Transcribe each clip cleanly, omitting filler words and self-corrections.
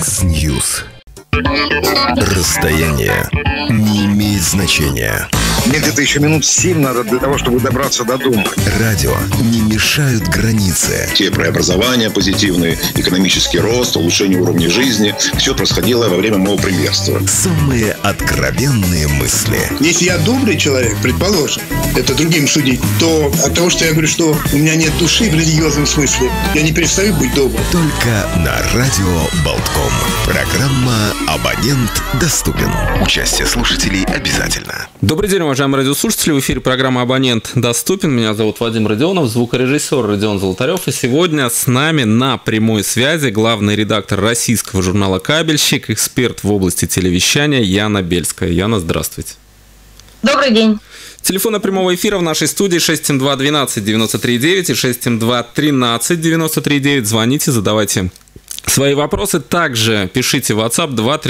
X-News. Расстояние не имеет значения. Мне где-то еще минут 7 надо для того, чтобы добраться до дома. Радио не мешают границы. Те преобразования позитивные, экономический рост, улучшение уровня жизни, все происходило во время моего премьерства. Самые откровенные мысли. Если я добрый человек, предположим, это другим судить, то от того, что я говорю, что у меня нет души в религиозном смысле, я не перестаю быть добрым. Только на радио Болтком. Программа «Абонент доступен». Участие слушателей обязательно. Добрый день, уважаемые радиослушатели. В эфире программа «Абонент доступен». Меня зовут Вадим Родионов, звукорежиссер Родион Золотарев. И сегодня с нами на прямой связи главный редактор российского журнала «Кабельщик», эксперт в области телевещания Яна Бельская. Яна, здравствуйте. Добрый день. Телефоны прямого эфира в нашей студии 672-12-93-9 и 672-13-93-9. Звоните, задавайте свои вопросы. Также пишите в WhatsApp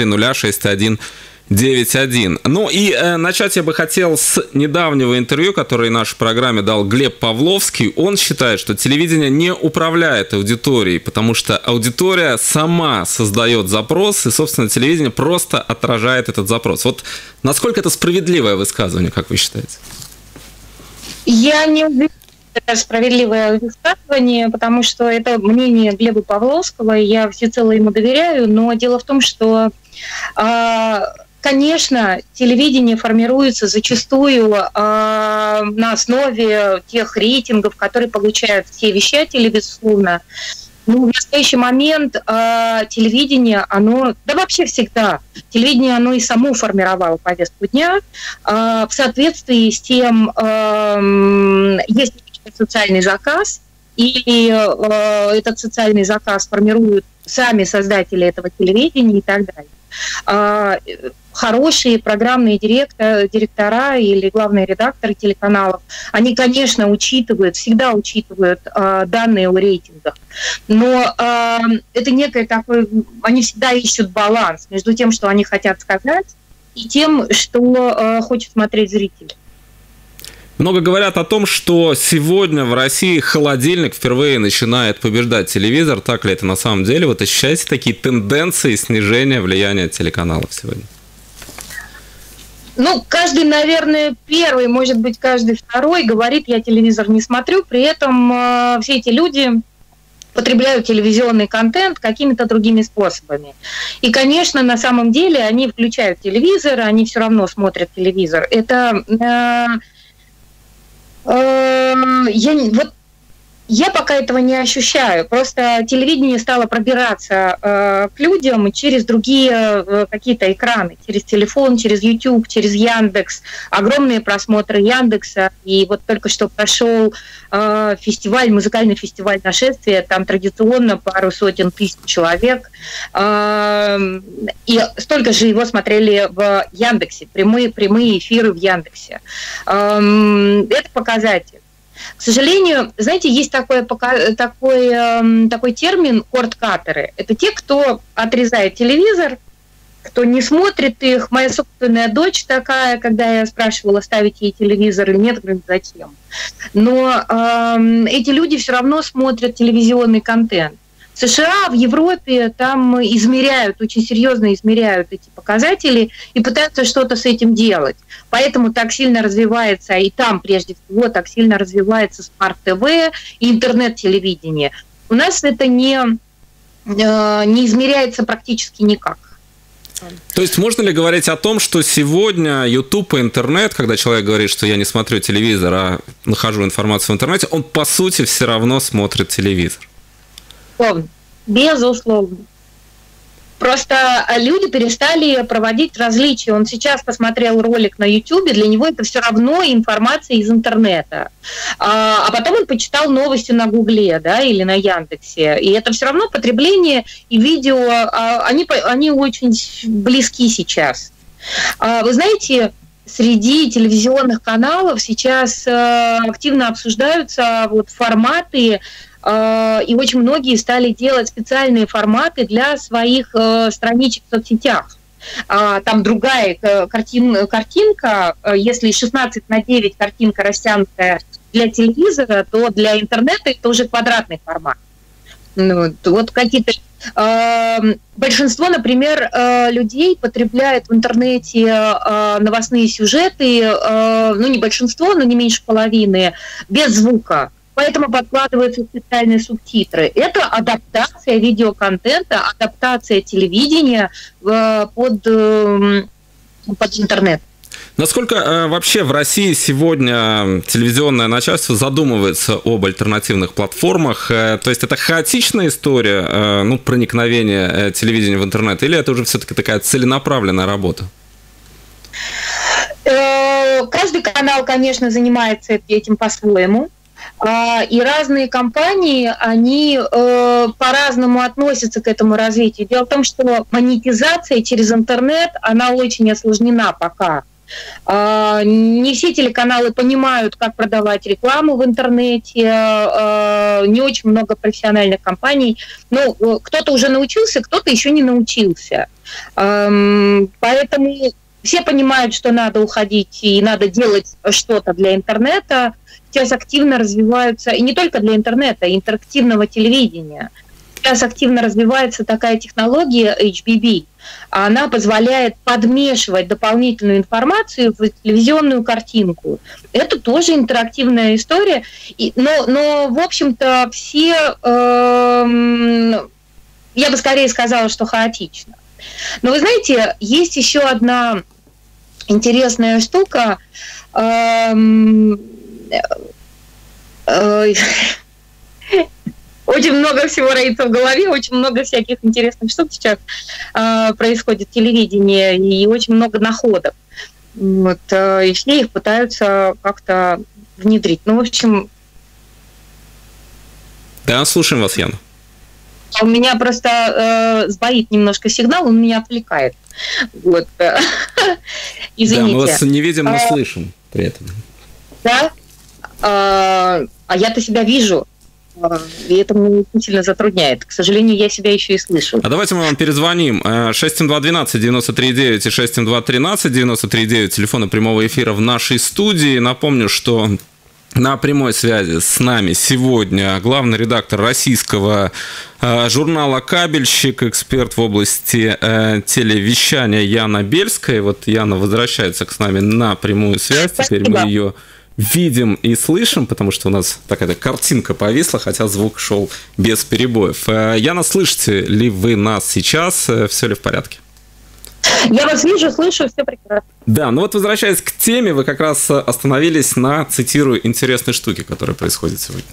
2306191. Ну и начать я бы хотел с недавнего интервью, которое нашей программе дал Глеб Павловский. Он считает, что телевидение не управляет аудиторией, потому что аудитория сама создает запрос, и, собственно, телевидение просто отражает этот запрос. Вот насколько это справедливое высказывание, как вы считаете? Я не уверена, что это справедливое высказывание, потому что это мнение Глеба Павловского, и я всецело ему доверяю, но дело в том, что, конечно, телевидение формируется зачастую на основе тех рейтингов, которые получают все вещатели, безусловно. Но в настоящий момент телевидение, оно, да вообще всегда, телевидение, оно и само формировало повестку дня в соответствии с тем, есть социальный заказ, или этот социальный заказ формируют сами создатели этого телевидения и так далее. Хорошие программные директора или главные редакторы телеканалов, они, конечно, всегда учитывают данные о рейтингах, но это некое такое, они всегда ищут баланс между тем, что они хотят сказать, и тем, что хочет смотреть зритель. Много говорят о том, что сегодня в России холодильник впервые начинает побеждать телевизор. Так ли это на самом деле? Вот ощущаете такие тенденции снижения влияния телеканалов сегодня? Ну, каждый, наверное, первый, может быть, каждый второй говорит, я телевизор не смотрю, при этом все эти люди потребляют телевизионный контент какими-то другими способами. И, конечно, на самом деле они включают телевизор, они все равно смотрят телевизор. Это... Я пока этого не ощущаю. Просто телевидение стало пробираться к людям через другие какие-то экраны, через телефон, через YouTube, через Яндекс. Огромные просмотры Яндекса. И вот только что прошел фестиваль, музыкальный фестиваль «Нашествие». Там традиционно пару сотен тысяч человек. И столько же его смотрели в Яндексе. Прямые эфиры в Яндексе. Это показатель. К сожалению, знаете, есть такой термин «кордкаттеры». Это те, кто отрезает телевизор, кто не смотрит их. Моя собственная дочь такая, когда я спрашивала, ставить ей телевизор или нет, говорит, зачем. Но эти люди все равно смотрят телевизионный контент. В США, в Европе там очень серьезно измеряют эти показатели и пытаются что-то с этим делать. Поэтому так сильно развивается, и там прежде всего так сильно развивается смарт-ТВ и интернет-телевидение. У нас это не измеряется практически никак. То есть можно ли говорить о том, что сегодня YouTube и интернет, когда человек говорит, что я не смотрю телевизор, а нахожу информацию в интернете, он по сути все равно смотрит телевизор? Безусловно. Просто люди перестали проводить различия. Он сейчас посмотрел ролик на YouTube, для него это все равно информация из интернета. А потом он почитал новости на Гугле, да, или на Яндексе. И это все равно потребление и видео, они очень близки сейчас. Вы знаете, среди телевизионных каналов сейчас активно обсуждаются форматы, и очень многие стали делать специальные форматы для своих страничек в соцсетях. Там другая картинка, если 16:9 картинка растянутая для телевизора, то для интернета это уже квадратный формат. Вот какие-то... Большинство, например, людей потребляет в интернете новостные сюжеты, не большинство, но не меньше половины, без звука. Поэтому подкладываются специальные субтитры. Это адаптация видеоконтента, адаптация телевидения под интернет. Насколько вообще в России сегодня телевизионное начальство задумывается об альтернативных платформах? То есть это хаотичная история, проникновения телевидения в интернет, или это уже все-таки такая целенаправленная работа? Каждый канал, конечно, занимается этим по-своему. И разные компании, они по-разному относятся к этому развитию. Дело в том, что монетизация через интернет, она очень осложнена пока. Не все телеканалы понимают, как продавать рекламу в интернете, не очень много профессиональных компаний. Кто-то уже научился, кто-то еще не научился. Поэтому все понимают, что надо уходить и надо делать что-то для интернета. Сейчас активно развиваются, и не только для интернета, интерактивного телевидения. Сейчас активно развивается такая технология HBB. Она позволяет подмешивать дополнительную информацию в телевизионную картинку. Это тоже интерактивная история. Но в общем-то, все, я бы скорее сказала, что хаотично. Но вы знаете, есть еще одна интересная штука. Очень много всего роится в голове, очень много всяких интересных штук сейчас происходит в телевидении, и очень много находок. И все их пытаются как-то внедрить. В общем... Да, слушаем вас, Яна. У меня просто сбоит немножко сигнал, он меня отвлекает. Извините. Да, мы вас не видим, но слышим при этом. Да? А я-то себя вижу. И это меня очень сильно затрудняет. К сожалению, я себя еще и слышу. А давайте мы вам перезвоним. 672-12-93-9 и 672-13-93-9. Телефоны прямого эфира в нашей студии. Напомню, что на прямой связи с нами сегодня главный редактор российского журнала «Кабельщик», эксперт в области телевещания Яна Бельская. Вот Яна возвращается к нами на прямую связь. Теперь Спасибо. мы ее видим и слышим, потому что у нас такая картинка повисла, хотя звук шел без перебоев. Яна, слышите ли вы нас сейчас? Все ли в порядке? Я вас вижу, слышу, все прекрасно. Да, возвращаясь к теме, вы как раз остановились на, цитирую, интересной штуке, которая происходит сегодня.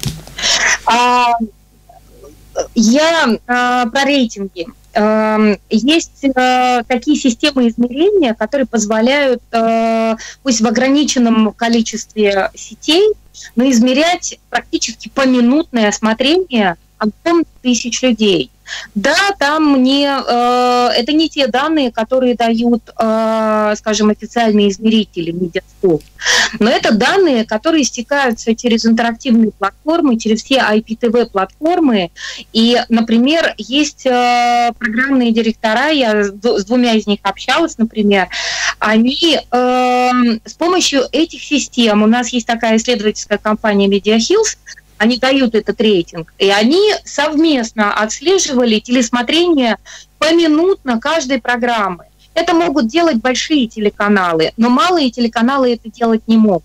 Я про рейтинги. Есть такие системы измерения, которые позволяют, пусть в ограниченном количестве сетей, но измерять практически поминутное осмотрение огромных тысяч людей. Да, там это не те данные, которые дают, скажем, официальные измерители Медиаскоп, но это данные, которые стекаются через интерактивные платформы, через все IPTV-платформы. И, например, есть программные директора, я с двумя из них общалась, например, они с помощью этих систем, у нас есть такая исследовательская компания MediaHills, они дают этот рейтинг, и они совместно отслеживали телесмотрение поминутно каждой программы. Это могут делать большие телеканалы, но малые телеканалы это делать не могут.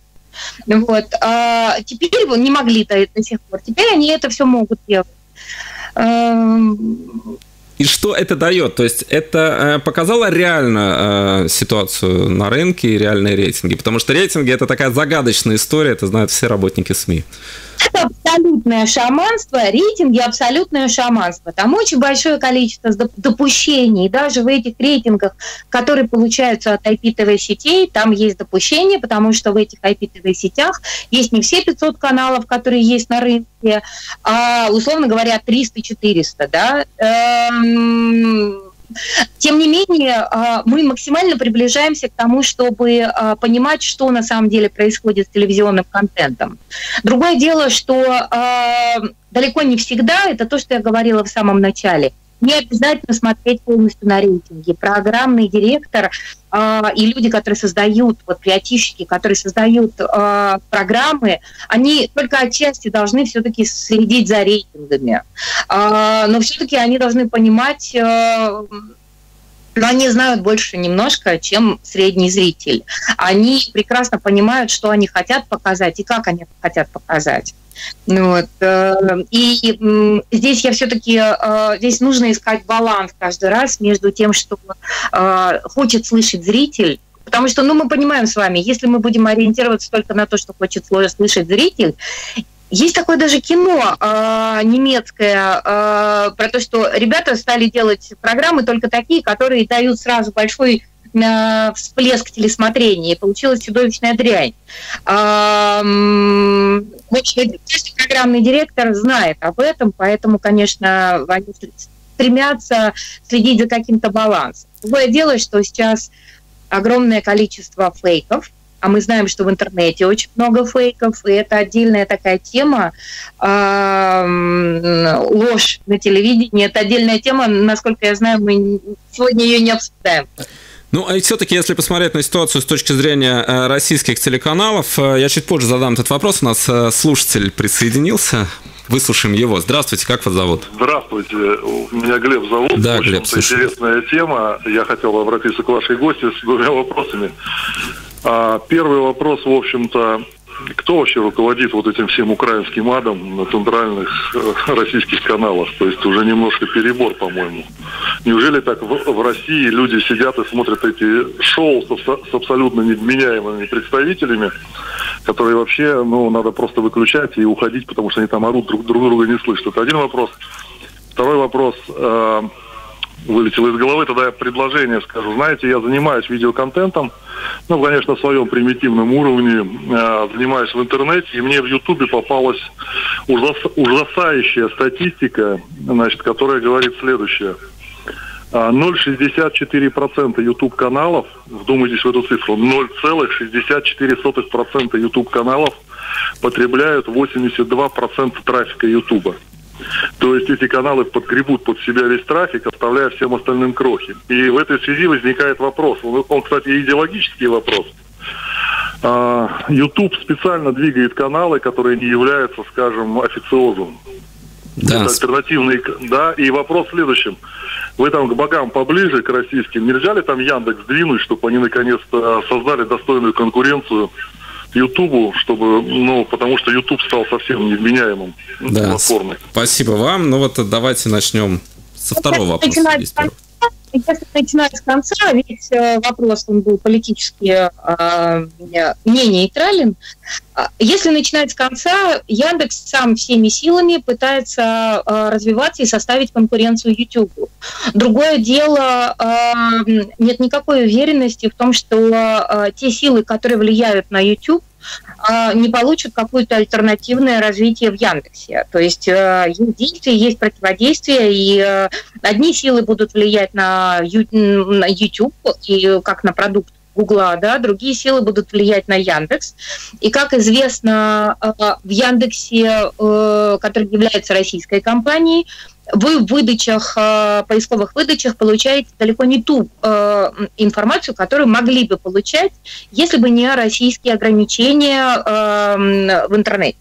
Теперь не могли до сих пор, теперь они это все могут делать. И что это дает? То есть это показало реально ситуацию на рынке и реальные рейтинги? Потому что рейтинги – это такая загадочная история, это знают все работники СМИ. Это абсолютное шаманство, рейтинги – абсолютное шаманство. Там очень большое количество допущений. Даже в этих рейтингах, которые получаются от IPTV-сетей, там есть допущения, потому что в этих IPTV-сетях есть не все 500 каналов, которые есть на рынке, а, условно говоря, 300-400, да. Тем не менее, мы максимально приближаемся к тому, чтобы понимать, что на самом деле происходит с телевизионным контентом. Другое дело, что далеко не всегда, это то, что я говорила в самом начале, не обязательно смотреть полностью на рейтинги. Программный директор и люди, которые создают, вот креативщики, которые создают программы, они только отчасти должны все-таки следить за рейтингами. Но все-таки они должны понимать... Но они знают больше немножко, чем средний зритель. Они прекрасно понимают, что они хотят показать и как они хотят показать. Вот. И здесь я все-таки, здесь нужно искать баланс каждый раз между тем, что хочет слышать зритель. Потому что, мы понимаем с вами, если мы будем ориентироваться только на то, что хочет слышать зритель, есть такое даже кино немецкое про то, что ребята стали делать программы только такие, которые дают сразу большой всплеск телесмотрения, и получилась чудовищная дрянь. Программный директор знает об этом, поэтому, конечно, они стремятся следить за каким-то балансом. Другое дело, что сейчас огромное количество фейков, а мы знаем, что в интернете очень много фейков, и это отдельная такая тема. Ложь на телевидении – это отдельная тема, насколько я знаю, мы сегодня ее не обсуждаем. Ну, и все-таки, если посмотреть на ситуацию с точки зрения российских телеканалов, я чуть позже задам этот вопрос. У нас слушатель присоединился. Выслушаем его. Здравствуйте, как вас зовут? Здравствуйте, меня Глеб зовут. Да, Глеб, слушаю. Интересная тема. Я хотел обратиться к вашей гости с двумя вопросами. Первый вопрос, в общем-то, кто вообще руководит вот этим всем украинским адом на центральных российских каналах? То есть уже немножко перебор, по-моему. Неужели так в России люди сидят и смотрят эти шоу с абсолютно невменяемыми представителями, которые вообще, надо просто выключать и уходить, потому что они там орут, друг друга не слышат? Это один вопрос. Второй вопрос вылетел из головы, тогда я предложение скажу. Знаете, я занимаюсь видеоконтентом, конечно, в своем примитивном уровне, занимаюсь в интернете, и мне в Ютубе попалась ужасающая статистика, которая говорит следующее. 0,64% YouTube-каналов, вдумайтесь в эту цифру, 0,64% YouTube-каналов потребляют 82% трафика YouTube. То есть эти каналы подгребут под себя весь трафик, оставляя всем остальным крохи. И в этой связи возникает вопрос, он, кстати, идеологический вопрос. YouTube специально двигает каналы, которые не являются, скажем, официозом. Да. Это альтернативные, да, и вопрос в следующем. Вы там к богам поближе, к российским, нельзя ли там Яндекс сдвинуть, чтобы они наконец-то создали достойную конкуренцию Ютубу, чтобы, потому что Ютуб стал совсем невменяемым платформой. Спасибо вам. Давайте начнем со второго вопроса. Если начинать с конца, весь вопрос он был политически не нейтрален. Если начинать с конца, Яндекс сам всеми силами пытается развиваться и составить конкуренцию Ютубу. Другое дело, нет никакой уверенности в том, что те силы, которые влияют на YouTube, не получат какое-то альтернативное развитие в Яндексе. То есть есть действие, есть противодействие, и одни силы будут влиять на YouTube, и как на продукт Гугла, да, другие силы будут влиять на Яндекс. И, как известно, в Яндексе, который является российской компанией, вы в выдачах, поисковых выдачах получаете далеко не ту информацию, которую могли бы получать, если бы не российские ограничения в интернете.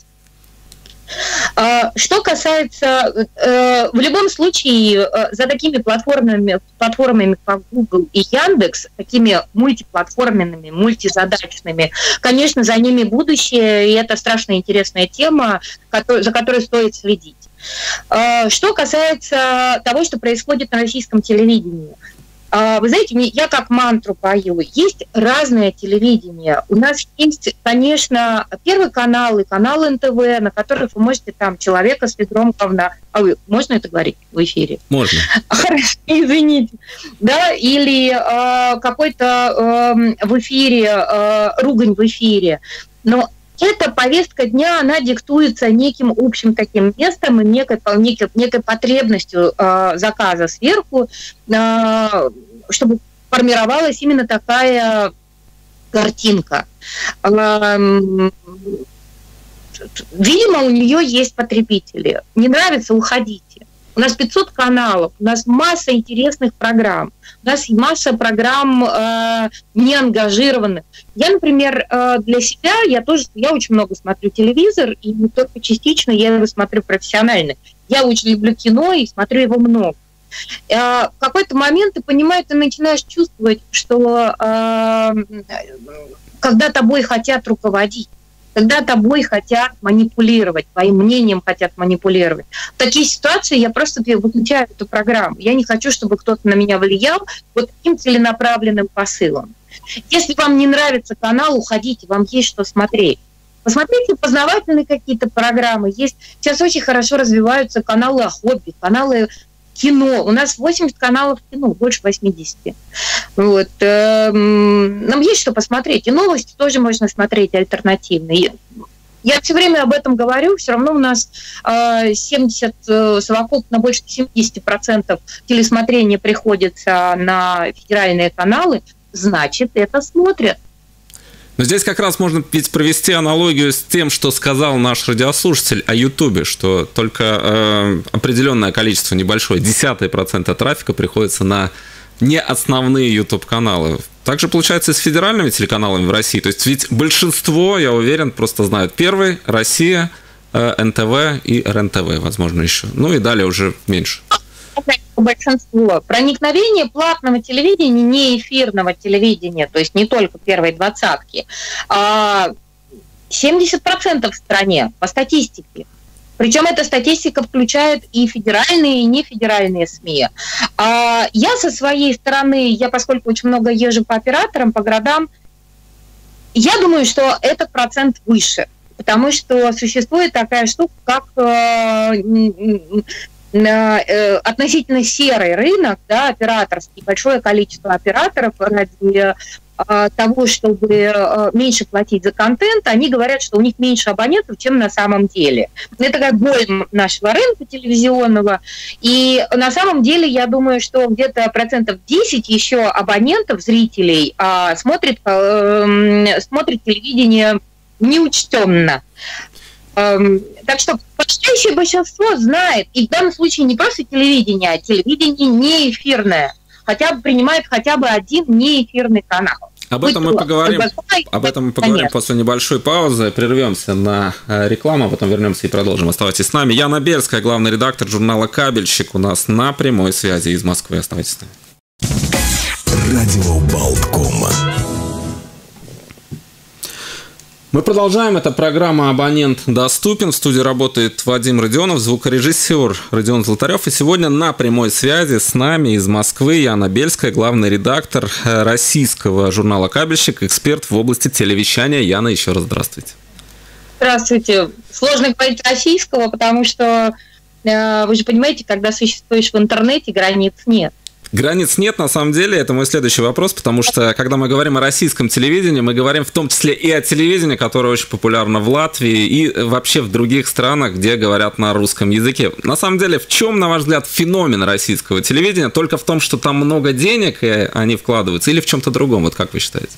Что касается, в любом случае, за такими платформами, как Google и Яндекс, такими мультиплатформенными, мультизадачными, конечно, за ними будущее, и это страшно интересная тема, за которой стоит следить. Что касается того, что происходит на российском телевидении. Вы знаете, я как мантру пою. Есть разное телевидение. У нас есть, конечно, Первый канал и канал НТВ, на которых вы можете там человека с ведром говна. Можно это говорить в эфире? Можно. Хорошо, извините. Да, или какой-то в эфире, ругань в эфире. Но эта повестка дня, она диктуется неким общим таким местом и некой потребностью заказа сверху, чтобы формировалась именно такая картинка. Видимо, у нее есть потребители. Не нравится — уходите. У нас 500 каналов, у нас масса интересных программ, у нас масса программ неангажированных. Я, например, для себя, я очень много смотрю телевизор, и не только частично я его смотрю профессионально. Я очень люблю кино и смотрю его много. В какой-то момент ты начинаешь чувствовать, что когда тобой хотят руководить, когда тобой хотят манипулировать, твоим мнением хотят манипулировать. В такие ситуации я просто выключаю эту программу. Я не хочу, чтобы кто-то на меня влиял вот таким целенаправленным посылом. Если вам не нравится канал, уходите, вам есть что смотреть. Посмотрите познавательные какие-то программы. Сейчас очень хорошо развиваются каналы о хобби, каналы кино. У нас 80 каналов кино, больше 80. Вот. Нам есть что посмотреть. И новости тоже можно смотреть альтернативные. Я все время об этом говорю. Все равно у нас совокупно больше 70% телесмотрения приходится на федеральные каналы. Значит, это смотрят. Но здесь как раз можно ведь провести аналогию с тем, что сказал наш радиослушатель о Ютубе, что только определенное количество, небольшое, 10% трафика приходится на не основные YouTube-каналы. Также получается и с федеральными телеканалами в России. То есть ведь большинство, я уверен, просто знают Первый, Россия, НТВ и РЕН-ТВ, возможно, еще. Ну и далее уже меньше. Большинство. Проникновение платного телевидения, не эфирного телевидения, то есть не только первой двадцатки, 70% в стране по статистике. Причем эта статистика включает и федеральные, и нефедеральные СМИ. Я со своей стороны, поскольку очень много езжу по операторам, по городам, я думаю, что этот процент выше, потому что существует такая штука, как относительно серый рынок, да, операторский, большое количество операторов ради того, чтобы меньше платить за контент, они говорят, что у них меньше абонентов, чем на самом деле. Это такая боль нашего рынка телевизионного. И на самом деле, я думаю, что где-то 10% еще абонентов, зрителей смотрит телевидение неучтенно. Так что подавляющее большинство знает, и в данном случае не просто телевидение, а телевидение не эфирное, принимает хотя бы один неэфирный канал. Об этом мы поговорим после небольшой паузы. Прервемся на рекламу, а потом вернемся и продолжим. Оставайтесь с нами. Яна Бельская, главный редактор журнала «Кабельщик», у нас на прямой связи из Москвы. Оставайтесь с нами. Радио Болтком. Мы продолжаем. Это программа «Абонент доступен». В студии работает Вадим Родионов, звукорежиссер Родион Золотарев. И сегодня на прямой связи с нами из Москвы Яна Бельская, главный редактор российского журнала «Кабельщик», эксперт в области телевещания. Яна, еще раз здравствуйте. Здравствуйте. Сложно говорить российского, потому что, вы же понимаете, когда существуешь в интернете, границ нет. Границ нет, на самом деле, это мой следующий вопрос, потому что, когда мы говорим о российском телевидении, мы говорим в том числе и о телевидении, которое очень популярно в Латвии и вообще в других странах, где говорят на русском языке. На самом деле, в чем, на ваш взгляд, феномен российского телевидения? Только в том, что там много денег, и они вкладываются, или в чем-то другом? Вот как вы считаете?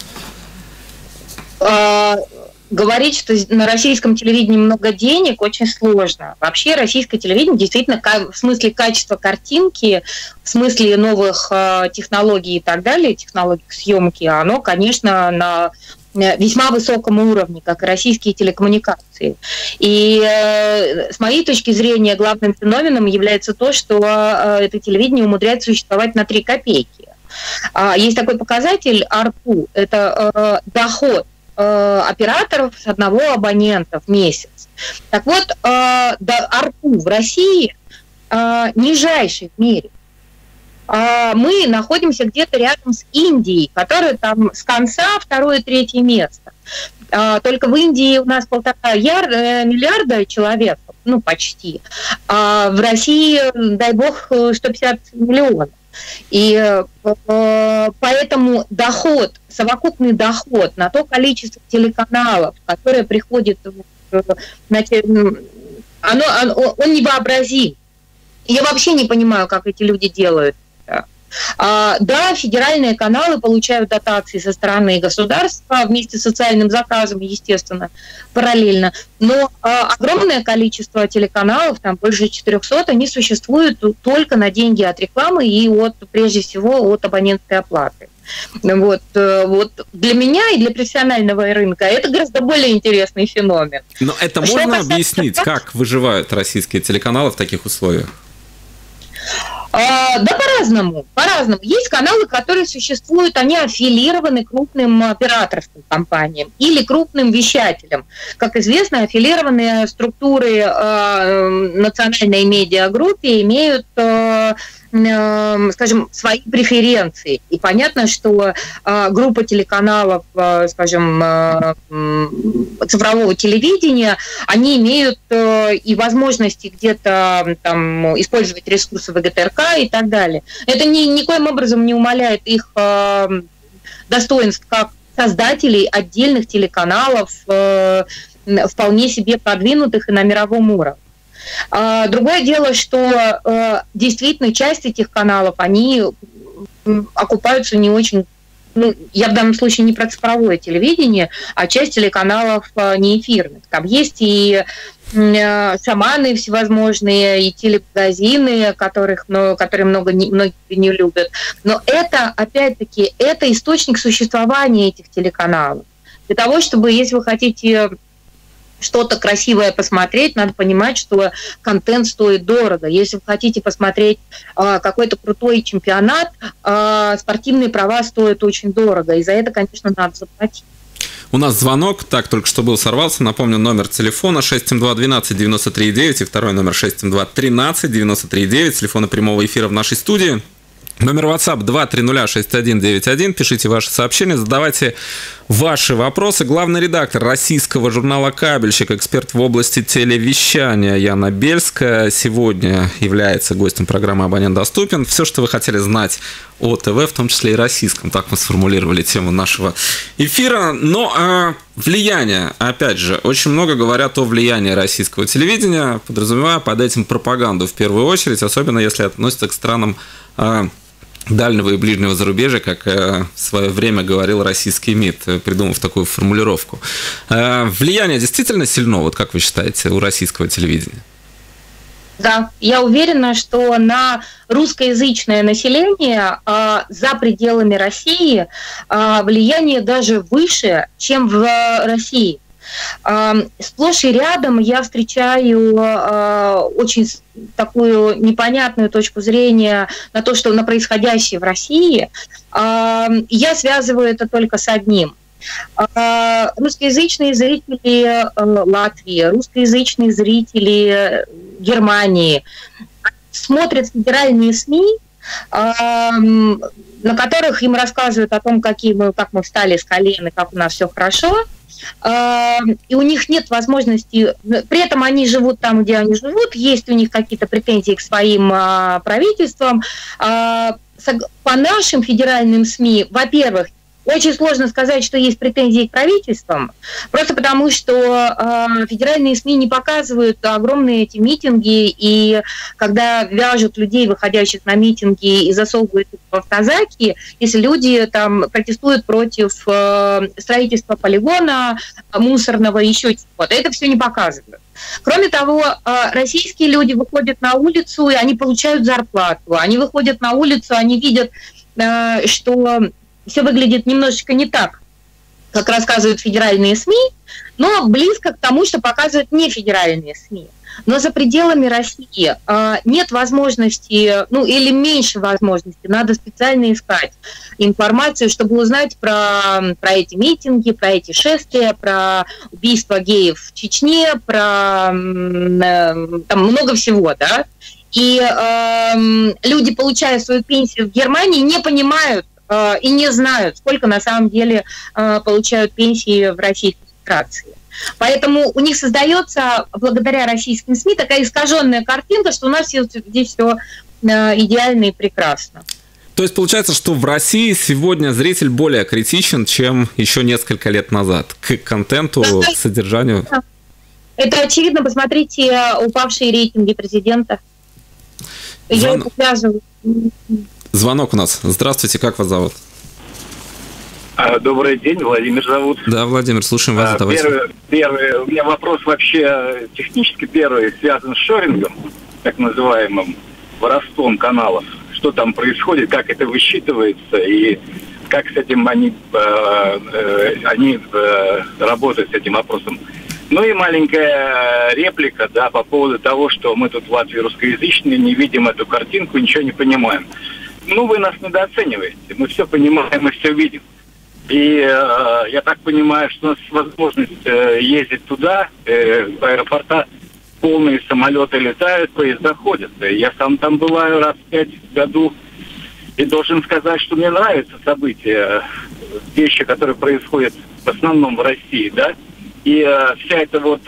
Говорить, что на российском телевидении много денег, очень сложно. Вообще российское телевидение действительно в смысле качества картинки, в смысле новых технологий и так далее, технологий съемки, оно, конечно, на весьма высоком уровне, как и российские телекоммуникации. И с моей точки зрения главным феноменом является то, что это телевидение умудряется существовать на 3 копейки. Есть такой показатель ARPU, это доход операторов с одного абонента в месяц. Так вот, ARPU в России нижайший в мире. Мы находимся где-то рядом с Индией, которая там с конца 2-3 место. Только в Индии у нас 1,5 миллиарда человек, ну почти. А в России, дай бог, 150 миллионов. И поэтому совокупный доход на то количество телеканалов, которое приходит, он невообразим. Я вообще не понимаю, как эти люди делают. Да, федеральные каналы получают дотации со стороны государства вместе с социальным заказом, естественно, параллельно. Но огромное количество телеканалов, там больше 400, они существуют только на деньги от рекламы и прежде всего от абонентской оплаты. Вот для меня и для профессионального рынка это гораздо более интересный феномен. Но это можно объяснить, как выживают российские телеканалы в таких условиях? Да, по-разному. Есть каналы, которые существуют, они аффилированы крупным операторским компаниям или крупным вещателям. Как известно, аффилированные структуры национальной медиагруппе имеют, скажем, свои преференции. И понятно, что группа телеканалов, скажем, цифрового телевидения, они имеют и возможности где-то там использовать ресурсы ВГТРК и так далее. Это никоим образом не умаляет их достоинств как создателей отдельных телеканалов, вполне себе продвинутых и на мировом уровне. Другое дело, что действительно часть этих каналов, они окупаются не очень, я в данном случае не про цифровое телевидение, а часть телеканалов не эфирных. Там есть и шаманы всевозможные, и телемагазины, которые многие не любят. Но это, опять-таки, это источник существования этих телеканалов. Для того, чтобы, если вы хотите что-то красивое посмотреть, надо понимать, что контент стоит дорого. Если вы хотите посмотреть какой-то крутой чемпионат, спортивные права стоят очень дорого. И за это, конечно, надо заплатить. У нас звонок, только что был, сорвался. Напомню, номер телефона 672-12-93-9 и второй номер 672-13-93-9, телефона прямого эфира в нашей студии. Номер WhatsApp 2306191. Пишите ваши сообщения, задавайте ваши вопросы. Главный редактор российского журнала «Кабельщик», эксперт в области телевещания Яна Бельская сегодня является гостем программы «Абонент доступен». Все, что вы хотели знать о ТВ, в том числе и российском, так мы сформулировали тему нашего эфира. Но влияние, опять же, очень много говорят о влиянии российского телевидения, подразумевая под этим пропаганду в первую очередь, особенно если относится к странам дальнего и ближнего зарубежья, как в свое время говорил российский МИД, придумав такую формулировку. Влияние действительно сильно, вот как вы считаете, у российского телевидения? Да, я уверена, что на русскоязычное население за пределами России влияние даже выше, чем в России. Сплошь и рядом я встречаю очень такую непонятную точку зрения на то, что на происходящее в России. Я связываю это только с одним. Русскоязычные зрители Латвии, русскоязычные зрители Германии смотрят федеральные СМИ, на которых им рассказывают о том, как мы встали с колен и как у нас все хорошо. И у них нет возможности, при этом они живут там, где они живут, есть у них какие-то претензии к своим правительствам. По нашим федеральным СМИ, во-первых, очень сложно сказать, что есть претензии к правительствам, просто потому что федеральные СМИ не показывают огромные эти митинги, и когда вяжут людей, выходящих на митинги, и засовывают их в автозаки, если люди там протестуют против строительства полигона, мусорного, еще чего-то, это все не показывают. Кроме того, российские люди выходят на улицу, и они получают зарплату, они выходят на улицу, они видят, что все выглядит немножечко не так, как рассказывают федеральные СМИ, но близко к тому, что показывают нефедеральные СМИ. Но за пределами России нет возможности, или меньше возможности, надо специально искать информацию, чтобы узнать про эти митинги, про эти шествия, про убийство геев в Чечне, про там много всего, да. И люди, получая свою пенсию в Германии, не понимают и не знают, сколько на самом деле получают пенсии в Российской Федерации. Поэтому у них создается, благодаря российским СМИ, такая искаженная картинка, что у нас здесь все идеально и прекрасно. То есть получается, что в России сегодня зритель более критичен, чем еще несколько лет назад к контенту, к содержанию? Это очевидно. Посмотрите упавшие рейтинги президента. Я это связываю. Звонок у нас. Здравствуйте, как вас зовут? Добрый день, Владимир зовут. Да, Владимир, слушаем вас. Первый, у меня вопрос вообще технически первый, связан с шорингом, так называемым, воровством каналов. Что там происходит, как это высчитывается и как с этим они работают с этим вопросом. Ну и маленькая реплика, да, по поводу того, что мы тут в Латвии русскоязычные, не видим эту картинку, ничего не понимаем. Ну, вы нас недооцениваете, мы все понимаем, мы все видим. И я так понимаю, что у нас возможность ездить туда, в аэропорта, полные самолеты летают, поезда ходят. Я сам там бываю раз 5 в году и должен сказать, что мне нравятся события, вещи, которые происходят в основном в России, да. И вся эта вот,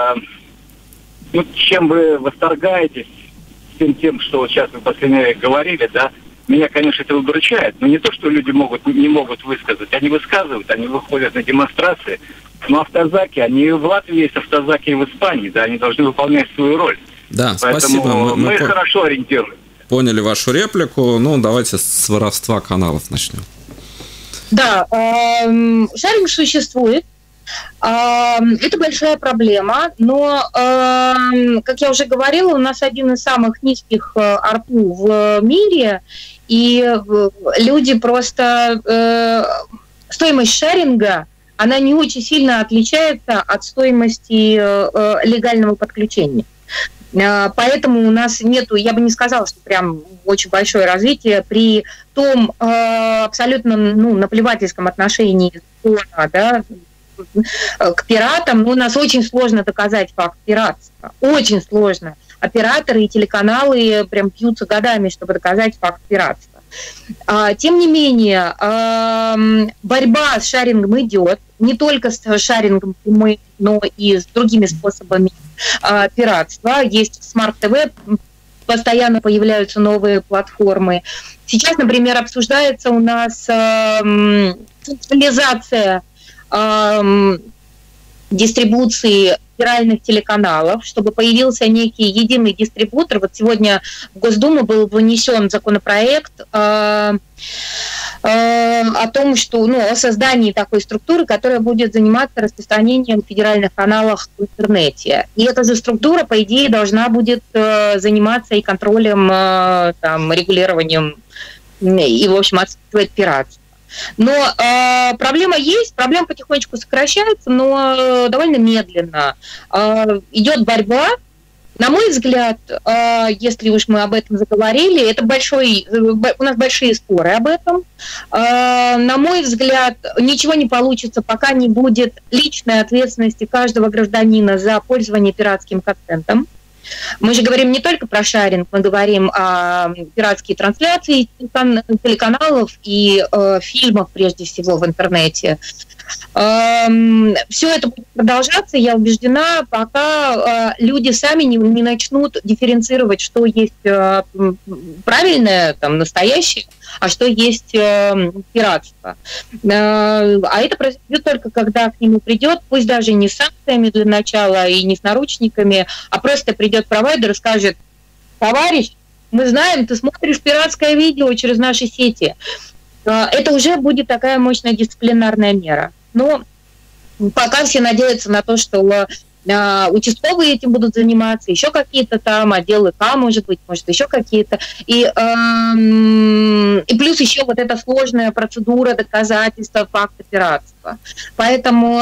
чем вы восторгаетесь, всем тем, что вот сейчас вы в последнее время говорили, да, меня, конечно, это удручает, но не то, что люди не могут высказать, они высказывают, они выходят на демонстрации, но автозаки, они в Латвии есть автозаки и в Испании, да, они должны выполнять свою роль. Да, поэтому спасибо. Мы хорошо ориентируем. Поняли вашу реплику, давайте с воровства каналов начнем. Да, шаринг существует. Это большая проблема, но, как я уже говорила, у нас один из самых низких ARPU в мире, и люди просто... Стоимость шаринга, она не очень сильно отличается от стоимости легального подключения. Поэтому у нас нету, я бы не сказала, что прям очень большое развитие при том абсолютно наплевательском отношении да, к пиратам. У нас очень сложно доказать факт пиратства. Очень сложно. Операторы и телеканалы прям пьются годами, чтобы доказать факт пиратства. Тем не менее, борьба с шарингом идет. Не только с шарингом, но и с другими способами пиратства. Есть Smart TV, постоянно появляются новые платформы. Сейчас, например, обсуждается у нас централизация дистрибуции федеральных телеканалов, чтобы появился некий единый дистрибутор. Вот сегодня в Госдуму был внесен законопроект о том, что, о создании такой структуры, которая будет заниматься распространением федеральных каналов в интернете. И эта же структура, по идее, должна будет заниматься и контролем, регулированием и, в общем, отсутствовать пиратство. Но проблема есть, проблема потихонечку сокращается, но довольно медленно. Идет борьба. На мой взгляд, если уж мы об этом заговорили, это у нас большие споры об этом. На мой взгляд, ничего не получится, пока не будет личной ответственности каждого гражданина за пользование пиратским контентом. Мы же говорим не только про шаринг, мы говорим о пиратские трансляции телеканалов и фильмов, прежде всего, в интернете. Все это будет продолжаться, я убеждена, пока люди сами не начнут дифференцировать, что есть правильное, настоящее, а что есть пиратство. А это произойдет только когда к нему придет, пусть даже не с санкциями для начала и не с наручниками, а просто придет провайдер и скажет: товарищ, мы знаем, ты смотришь пиратское видео через наши сети. Это уже будет такая мощная дисциплинарная мера. Но пока все надеются на то, что участковые этим будут заниматься, еще какие-то там, отделы К, может еще какие-то. И плюс еще вот эта сложная процедура доказательства факта пиратства. Поэтому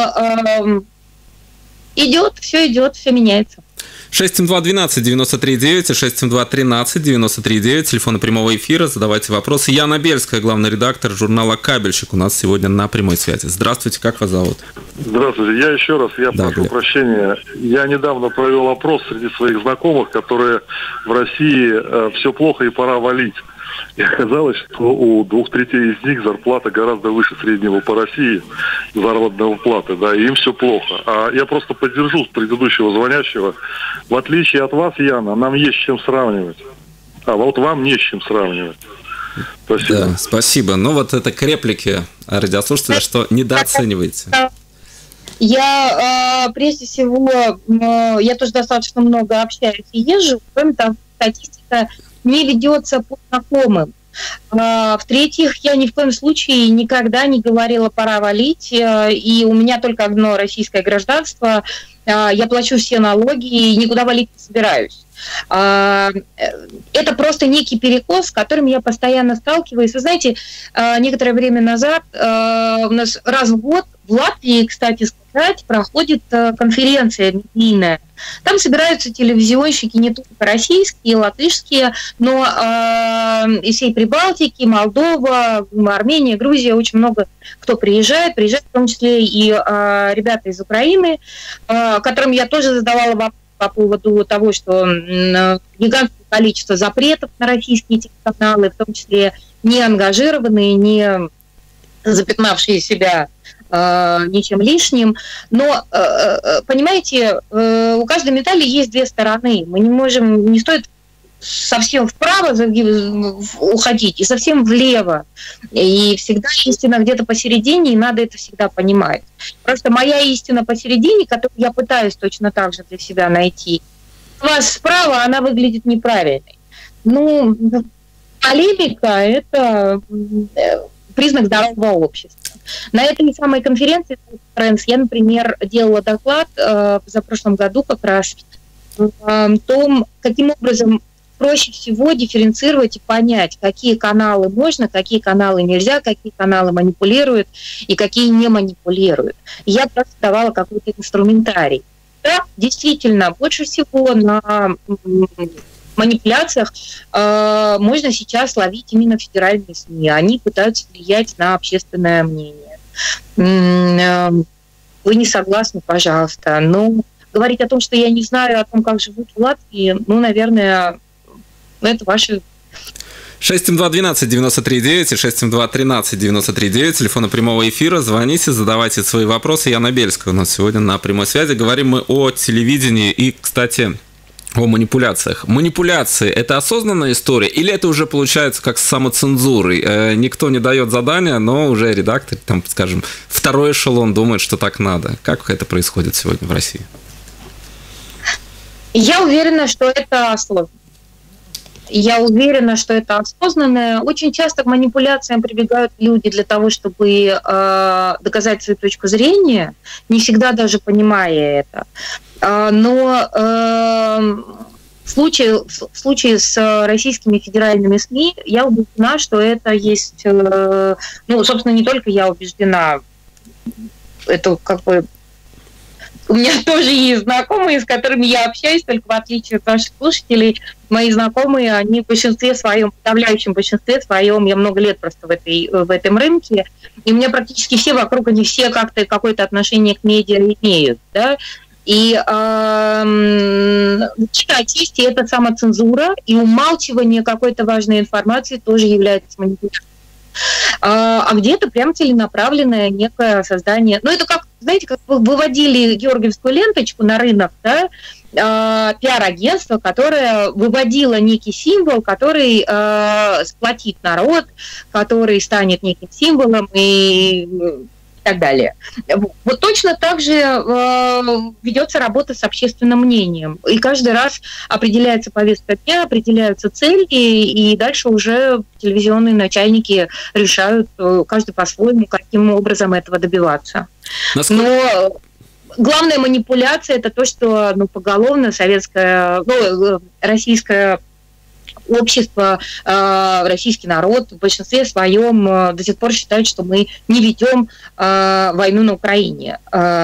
все идет, все меняется. 672-12-93-9 и 672-13-93-9, телефоны прямого эфира, задавайте вопросы. Яна Бельская, главный редактор журнала «Кабельщик», у нас сегодня на прямой связи. Здравствуйте, как вас зовут? Здравствуйте, я еще раз, прошу прощения. Я недавно провел опрос среди своих знакомых, которые в России все плохо и пора валить. И оказалось, что у 2/3 из них зарплата гораздо выше среднего по России, заработной платы, да, и им все плохо. А я просто поддержу предыдущего звонящего. В отличие от вас, Яна, нам есть с чем сравнивать. А вот вам не с чем сравнивать. Спасибо. Да, спасибо. Вот это к реплике радиослушателя, что недооцениваете. Я, прежде всего, я тоже достаточно много общаюсь и езжу. Кроме того, статистика не ведется по знакомым. В-третьих, я ни в коем случае никогда не говорила «пора валить», и у меня только одно российское гражданство, я плачу все налоги и никуда валить не собираюсь. Это просто некий перекос, с которым я постоянно сталкиваюсь. Вы знаете, некоторое время назад у нас раз в год в Латвии, кстати сказать, проходит конференция медийная. Там собираются телевизионщики не только российские, латышские, но из всей Прибалтики, Молдова, Армения, Грузия, очень много кто приезжает в том числе и ребята из Украины, которым я тоже задавала вопрос по поводу того, что гигантское количество запретов на российские телеканалы, в том числе не ангажированные, не запятнавшие себя ничем лишним. Но, понимаете, у каждой медали есть две стороны. Мы не можем, не стоит совсем вправо уходить и совсем влево. И всегда истина где-то посередине, и надо это всегда понимать. Просто моя истина посередине, которую я пытаюсь точно так же для себя найти, у вас справа, она выглядит неправильной. Ну, полемика – это признак здорового общества. На этой самой конференции я, например, делала доклад за прошлом году как раз о том, каким образом проще всего дифференцировать и понять, какие каналы можно, какие каналы нельзя, какие каналы манипулируют и какие не манипулируют. Я просто давала какой-то инструментарий. Да, действительно, больше всего на манипуляциях можно сейчас ловить именно федеральные СМИ. Они пытаются влиять на общественное мнение. Вы не согласны, пожалуйста. Но говорить о том, что я не знаю о том, как живут в Латвии, ну, наверное, это ваши... 672-12-93-9 и 672-13-93-9, телефона прямого эфира. Звоните, задавайте свои вопросы. Яна Бельская у нас сегодня на прямой связи. Говорим мы о телевидении и, кстати, о манипуляциях. Манипуляции – это осознанная история или это уже получается как с самоцензурой? Никто не дает задания, но уже редактор, там, скажем, второй эшелон думает, что так надо. Как это происходит сегодня в России? Я уверена, что это осознанно. Я уверена, что это осознанное. Очень часто к манипуляциям прибегают люди для того, чтобы доказать свою точку зрения, не всегда даже понимая это. Но в случае с российскими федеральными СМИ я убеждена, что это есть... Ну, собственно, не только я убеждена. Это как бы... У меня тоже есть знакомые, с которыми я общаюсь, только в отличие от ваших слушателей, мои знакомые, они в большинстве своем, в подавляющем большинстве своем, я много лет просто в этом рынке, и у меня практически все вокруг, они все как-то какое-то отношение к медиа имеют, да, и отчасти это самоцензура, и умалчивание какой-то важной информации тоже является манипуляцией. А где-то прям целенаправленное некое создание. Ну, это как, знаете, как выводили георгиевскую ленточку на рынок, да, пиар-агентство, которое выводило некий символ, который сплотит народ, который станет неким символом и так далее. Вот точно так же ведется работа с общественным мнением. И каждый раз определяется повестка дня, определяются цели, и дальше уже телевизионные начальники решают, каждый по-своему, каким образом этого добиваться. Но главная манипуляция – это то, что поголовно российское общество, российский народ в большинстве своем до сих пор считают, что мы не ведем войну на Украине.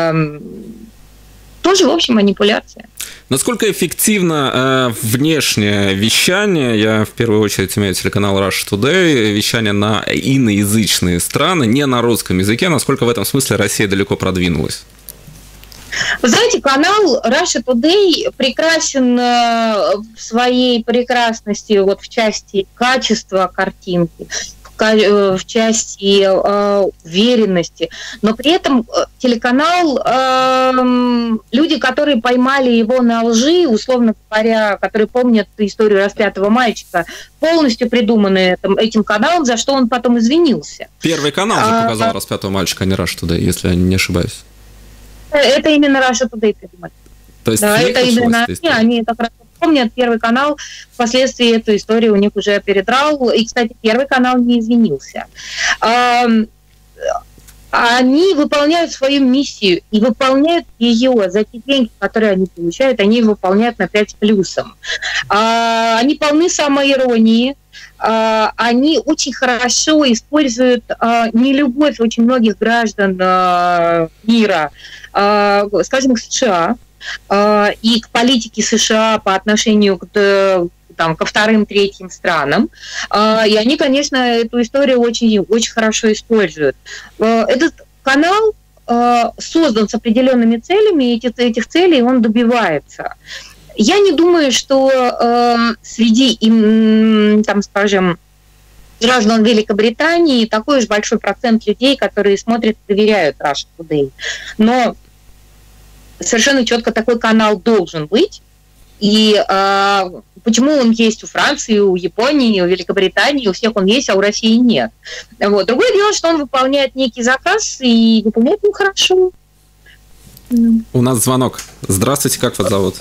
Тоже, в общем, манипуляция. Насколько эффективно внешнее вещание, я в первую очередь имею телеканал Russia Today, вещание на иноязычные страны, не на русском языке, насколько в этом смысле Россия далеко продвинулась? Вы знаете, канал Russia Today прекрасен в своей прекрасности вот в части качества картинки, в части уверенности, но при этом телеканал, люди, которые поймали его на лжи, условно говоря, которые помнят историю распятого мальчика, полностью придуманы этим каналом, за что он потом извинился. Первый канал же показал распятого мальчика, а не Russia Today, если я не ошибаюсь. Это именно Russia Today придумали. То есть да, это именно они как раз помнят, Первый канал впоследствии эту историю у них уже передрал. И, кстати, Первый канал не извинился. Они выполняют свою миссию и выполняют ее за те деньги, которые они получают, они выполняют на 5 плюсом. Они полны самоиронии, они очень хорошо используют нелюбовь очень многих граждан мира, скажем, к США и к политике США по отношению ко вторым, третьим странам. И они, конечно, эту историю очень, очень хорошо используют. Этот канал создан с определенными целями, и этих целей он добивается. Я не думаю, что среди, там, скажем, граждан Великобритании такой уж большой процент людей, которые смотрят и доверяют Russia Today. Но совершенно четко такой канал должен быть. И почему он есть у Франции, у Японии, у Великобритании, у всех он есть, а у России нет. Вот. Другое дело, что он выполняет некий заказ и выполняет его хорошо. У нас звонок. Здравствуйте, как вас зовут?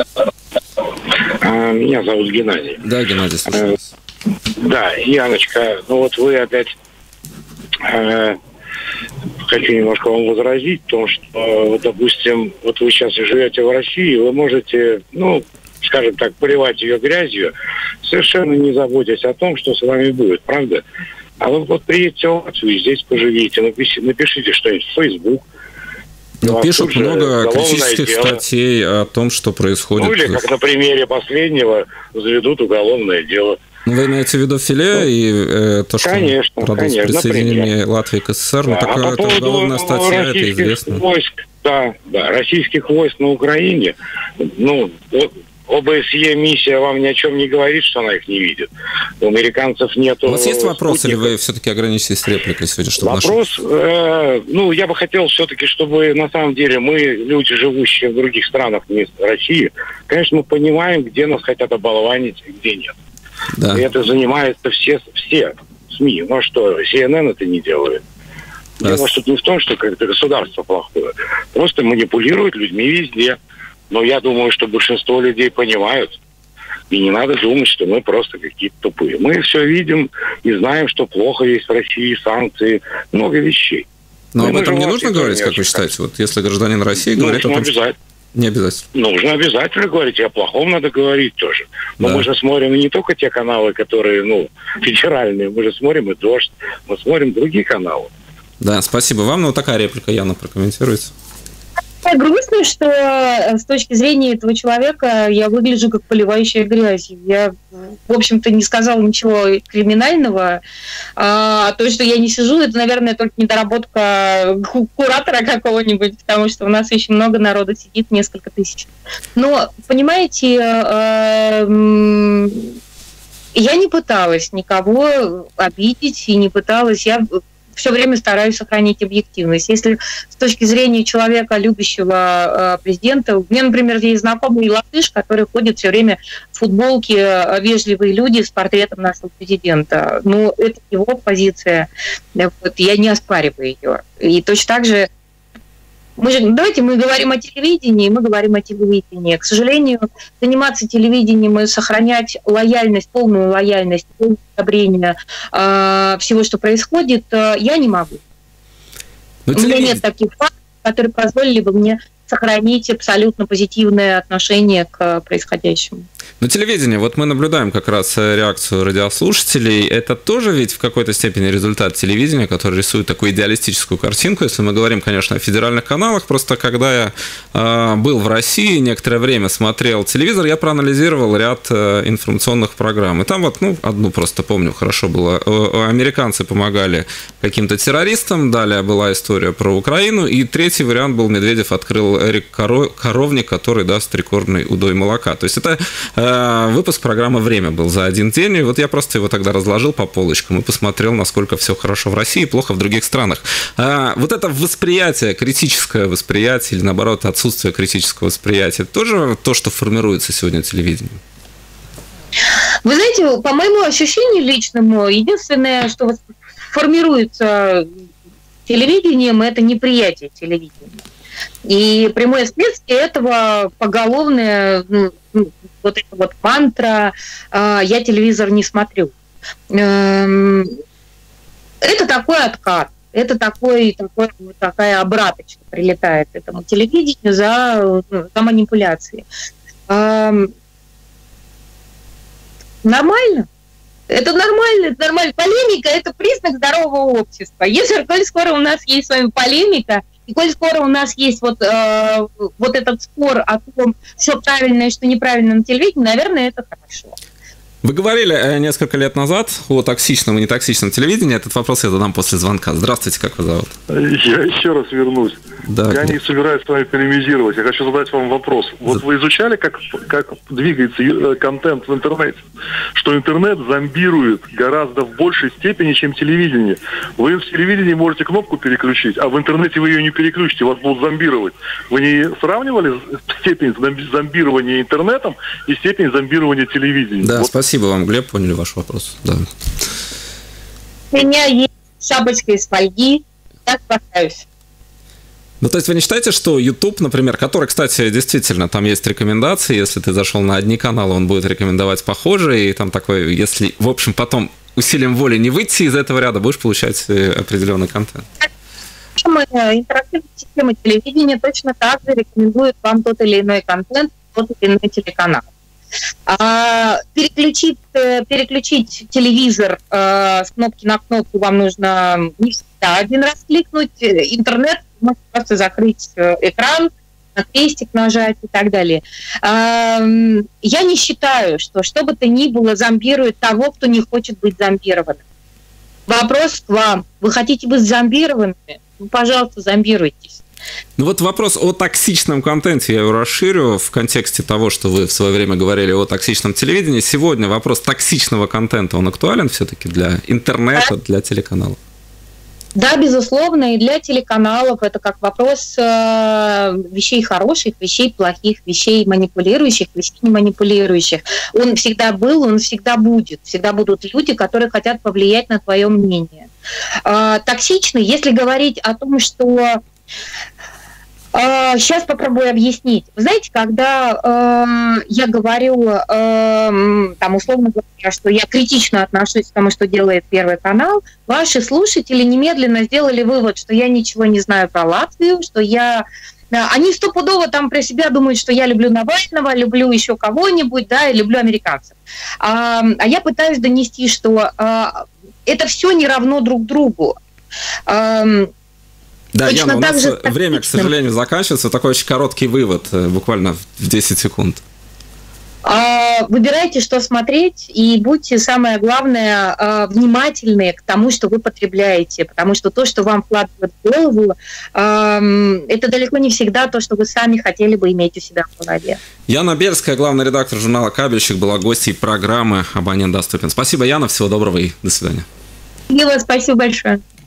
Меня зовут Геннадий. Да, Геннадий, слушаю вас. Да, Яночка, ну вот вы опять... Хочу немножко вам возразить в том, что, допустим, вот вы сейчас живете в России, вы можете, ну, скажем так, поливать ее грязью, совершенно не заботясь о том, что с вами будет, правда? А вы вот приедете в Латвию, здесь поживите, напишите что-нибудь в Facebook. Ну, пишут много критических статей о том, что происходит. Ну, или, как на примере последнего, заведут уголовное дело. Вы имеете в виду филе и то, что продолжит присоединение Латвии к СССР? Да. Ну, такая уголовная статья, это известно. Войск, да, российских войск на Украине, ну, ОБСЕ миссия вам ни о чем не говорит, что она их не видит. У американцев нет. У вас есть вопрос, или вы все-таки ограничитесь репликой сегодня? Чтобы вопрос, ну, я бы хотел все-таки, чтобы на самом деле мы, люди, живущие в других странах, не России, конечно, мы понимаем, где нас хотят оболванить, а где нет. Да. И это занимаются все СМИ. Ну что, CNN это не делает. Да. Дело тут не в том, что как-то государство плохое. Просто манипулируют людьми везде. Но я думаю, что большинство людей понимают. И не надо думать, что мы просто какие-то тупые. Мы все видим и знаем, что плохо есть в России, санкции, много вещей. Но об этом не нужно говорить, как вы считаете? Вот если гражданин России говорит о том, что... Не обязательно. Нужно обязательно говорить, и о плохом надо говорить тоже. Но мы же смотрим не только те каналы, которые, ну, федеральные, мы же смотрим и «Дождь», мы смотрим другие каналы. Да, спасибо вам. Ну, такая реплика, Яна, прокомментируйте. Грустно, что с точки зрения этого человека я выгляжу как поливающая грязь. Я, в общем-то, не сказала ничего криминального. А то, что я не сижу, это, наверное, только недоработка куратора какого-нибудь, потому что у нас очень много народу сидит, несколько тысяч. Но, понимаете, я не пыталась никого обидеть и не пыталась... Я все время стараюсь сохранить объективность. Если с точки зрения человека, любящего президента, у меня, например, есть знакомый латыш, который ходит все время в футболке, вежливые люди с портретом нашего президента. Ну, это его позиция. Вот, я не оспариваю ее. И точно так же давайте мы говорим о телевидении, мы говорим о телевидении. К сожалению, заниматься телевидением и сохранять лояльность, полную лояльность, полное одобрение всего, что происходит, я не могу. У меня нет таких фактов, которые позволили бы мне сохранить абсолютно позитивное отношение к происходящему. Но телевидение, вот мы наблюдаем как раз реакцию радиослушателей, это тоже ведь в какой-то степени результат телевидения, который рисует такую идеалистическую картинку, если мы говорим, конечно, о федеральных каналах. Просто когда я был в России, некоторое время смотрел телевизор, я проанализировал ряд информационных программ. И там вот, ну, одну просто помню, хорошо было. Американцы помогали каким-то террористам, далее была история про Украину, и третий вариант был: Медведев открыл коровник, который даст рекордный удой молока. То есть это выпуск программы «Время» был за один день, и вот я просто его тогда разложил по полочкам и посмотрел, насколько все хорошо в России и плохо в других странах. Вот это восприятие, критическое восприятие, или наоборот отсутствие критического восприятия, тоже то, что формируется сегодня телевидением? Вы знаете, по моему ощущению личному, единственное, что формируется телевидением, это неприятие телевидения. И прямое следствие этого поголовная вот эта вот мантра «я телевизор не смотрю». Это такой откат, это такая обраточка прилетает этому телевидению за манипуляции. Нормально. Это нормально. Полемика – это признак здорового общества. Если коль скоро у нас есть с вами полемика, и коль скоро у нас есть вот этот спор о том, что правильно и что неправильно на телевидении, наверное, это хорошо. Вы говорили несколько лет назад о токсичном и нетоксичном телевидении. Этот вопрос я задам после звонка. Здравствуйте, как вас зовут? Я еще раз вернусь. Да, я не собираюсь с вами полемизировать. Я хочу задать вам вопрос. Вот вы изучали, как двигается контент в интернете? Что интернет зомбирует гораздо в большей степени, чем телевидение. Вы в телевидении можете кнопку переключить, а в интернете вы ее не переключите, вас будут зомбировать. Вы не сравнивали степень зомбирования интернетом и степень зомбирования телевидением? Да, спасибо вам, Глеб, поняли ваш вопрос. Да. У меня есть шапочка из фольги, я спасаюсь. Ну, то есть вы не считаете, что YouTube, например, который, кстати, действительно, там есть рекомендации, если ты зашел на одни каналы, он будет рекомендовать похожие, и там такой, если, в общем, потом усилием воли не выйти из этого ряда, будешь получать определенный контент. Интерактивная система телевидения точно так же рекомендует вам тот или иной контент, тот или иной телеканал. Переключить телевизор с кнопки на кнопку вам нужно не всегда один раз кликнуть. Интернет можете просто закрыть экран, на крестик нажать и так далее. Я не считаю, что бы то ни было зомбирует того, кто не хочет быть зомбированным. Вопрос к вам. Вы хотите быть зомбированными? Ну, пожалуйста, зомбируйтесь. Ну вот вопрос о токсичном контенте я его расширю в контексте того, что вы в свое время говорили о токсичном телевидении. Сегодня вопрос токсичного контента, он актуален все-таки для интернета, для телеканалов? Да, безусловно, и для телеканалов это как вопрос вещей хороших, вещей плохих, вещей манипулирующих, вещей не манипулирующих. Он всегда был, он всегда будет. Всегда будут люди, которые хотят повлиять на твое мнение. Токсичный, если говорить о том, что... Сейчас попробую объяснить. Вы знаете, когда я говорю, там, условно говоря, что я критично отношусь к тому, что делает Первый канал, ваши слушатели немедленно сделали вывод, что я ничего не знаю про Латвию, что я... Они стопудово там про себя думают, что я люблю Навального, люблю еще кого-нибудь, да, и люблю американцев. А я пытаюсь донести, что это все не равно друг другу. Да, Яна, у нас время, к сожалению, заканчивается. Такой очень короткий вывод, буквально в 10 секунд. Выбирайте, что смотреть, и будьте, самое главное, внимательны к тому, что вы потребляете, потому что то, что вам вкладывают в голову, это далеко не всегда то, что вы сами хотели бы иметь у себя в голове. Яна Бельская, главный редактор журнала «Кабельщик», была гостьей программы «Абонент доступен». Спасибо, Яна, всего доброго и до свидания. Спасибо большое.